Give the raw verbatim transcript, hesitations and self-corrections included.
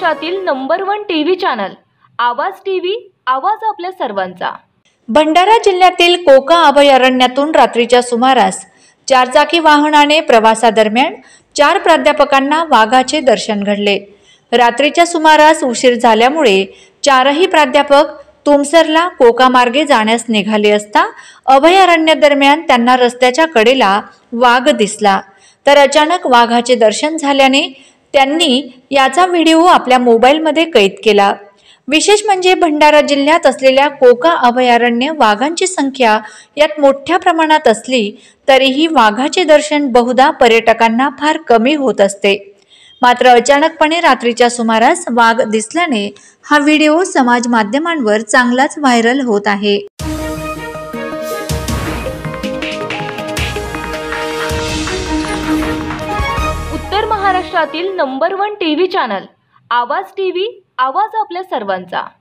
महाराष्ट्रातील number one TV channel Awaaz TV, Awaaz आपल्या सर्वांचा। भंडारा जिल्ह्यातील कोका अभयारण्यातून रात्रीच्या सुमारास चारचाकी वाहनाने प्रवासादरम्यान चार प्राध्यापकांना वाघाचे दर्शन घडले। रात्रीच्या सुमारास उशीर झाल्यामुळे चारही प्राध्यापक तुमसरला कोका मार्गे जाण्यास निघाले असता अभयारण्य दरम्यान त्यांना रस्त्याच्या कडेला वाघ दिसला। तर अचानक वाघाचे दर्शन झाल्याने त्यांनी याचा व्हिडिओ आपल्या मोबाईलमध्ये कैद केला। विशेष म्हणजे भंडारा जिल्ह्यात असलेल्या कोका अभयारण्य वाघांची संख्या यात मोठ्या प्रमाणात असली तरीही वाघाचे दर्शन बहुधा पर्यटकांना फार कमी होत असते। मात्र अचानकपणे रात्रीच्या सुमारास वाघ दिसल्याने हा व्हिडिओ समाज माध्यमांवर चांगलाच व्हायरल होत आहे। उत्तर महाराष्ट्रातील number one TV channel Awaaz TV, Awaaz आपल्या सर्वांचा।